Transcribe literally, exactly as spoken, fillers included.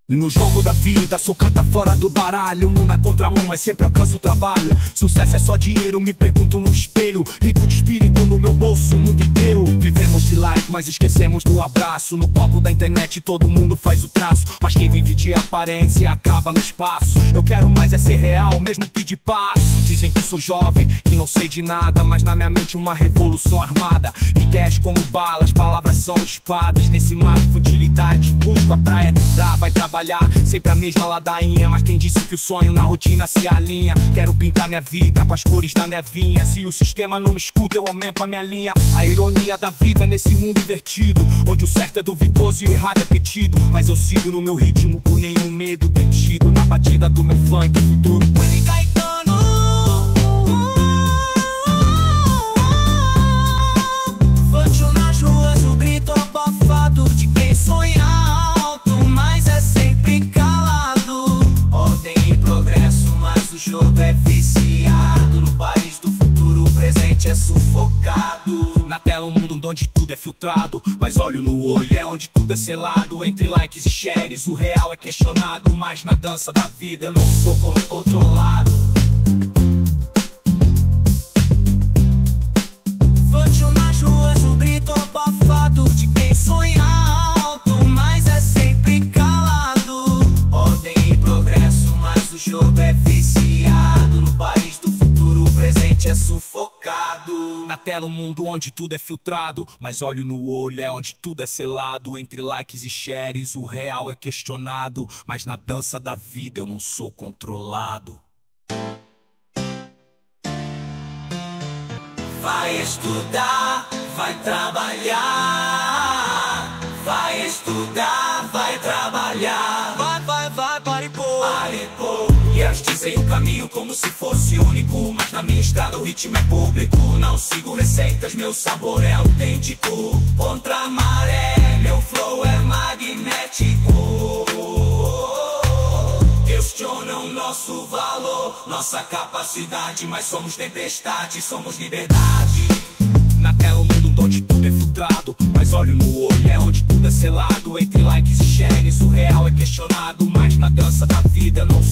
No jogo da vida, sou carta fora do baralho. Uma contra um, mas sempre alcanço o trabalho. Sucesso é só dinheiro, me pergunto no espelho. Rico de espírito no meu bolso, o mundo inteiro. Vivemos de like, mas esquecemos do abraço. No palco da internet todo mundo faz o traço, mas quem vive de aparência acaba no espaço. Eu quero mais é ser real, mesmo pedir passo. Dizem que sou jovem, que não sei de nada, mas na minha mente uma revolução armada. Ideias como balas, palavras são espadas. Nesse mar de futilidade, busco a praia de entrar. Vai trabalhar, sempre a mesma ladainha, mas quem disse que o sonho na rotina se alinha? Quero pintar minha vida com as cores da nevinha. Se o sistema não me escuta, eu aumento a minha linha. A ironia da vida nesse mundo invertido, onde o certo é duvidoso e o errado é pedido. Mas eu sigo no meu ritmo, por nenhum medo detido. Na batida do meu funk, futuro Willie Caetano. Fante nas ruas, o grito abafado de quem sonha alto, mas é sempre calado. Ordem e progresso, mas o jogo é viciado. No país do futuro, o presente é sufocado. Na tela um mundo onde tudo é filtrado, mas olho no olho é onde tudo é selado. Entre likes e shares, o real é questionado, mas na dança da vida eu não sou controlado. Fante nas ruas, o grito abafado de quem sonha alto, mas é sempre calado. Ordem e progresso, mas o jogo é viciado. No país do futuro, o presente é sufocado. Na tela um mundo onde tudo é filtrado, mas olho no olho é onde tudo é selado. Entre likes e shares, o real é questionado, mas na dança da vida eu não sou controlado. Vai estudar, vai trabalhar. Vai estudar, vai trabalhar. Vai, vai, vai, paripô, paripô. E elas dizem o caminho como se fosse único, mas na minha estrada o ritmo é público. Não sigo receitas, meu sabor é autêntico. Contra a maré, meu flow é magnético. Questionam nosso valor, nossa capacidade, mas somos tempestade, somos liberdade. Na tela o mundo onde tudo é filtrado, mas olho no olho é onde tudo é selado. Entre likes e shares, o real é questionado, mas na dança da vida eu não